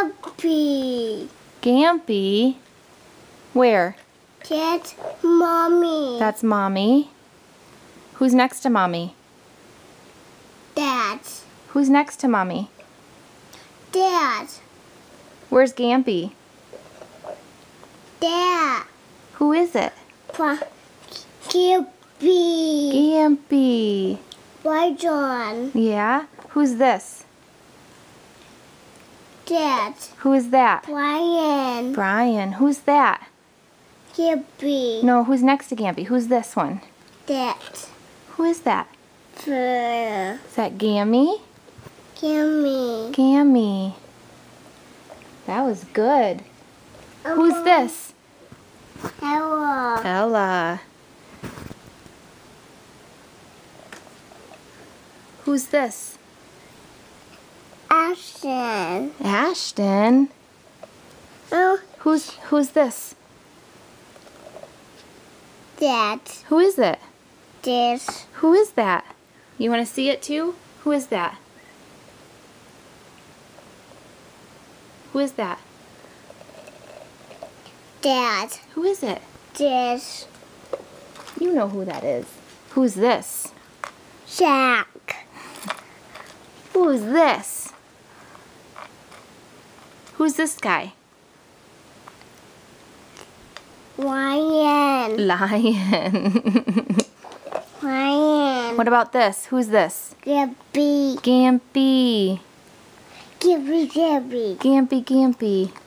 Gampy. Gampy? Where? That's Mommy. That's Mommy. Who's next to Mommy? Dad. Who's next to Mommy? Dad. Where's Gampy? Dad. Who is it? Gampy. Gampy. Why, John? Yeah? Who's this? Dad. Who is that? Brian. Brian. Who's that? Gampy. No, who's next to Gampy? Who's this one? Dad. Who is that? For Is that Gammy? Gammy. Gammy. That was good. Who's this? Ella. Ella. Who's this? Ashton. Ashton. Oh, Who's this? Dad. Who is it? This. Who is that? You want to see it too? Who is that? Who is that? Dad. Who is it? This. You know who that is. Who's this? Jack. Who's this? Who's this guy? Ryan. Lion. Ryan. What about this? Who's this? Gampy. Gampy. Gampy. Gampy. Gampy, Gampy.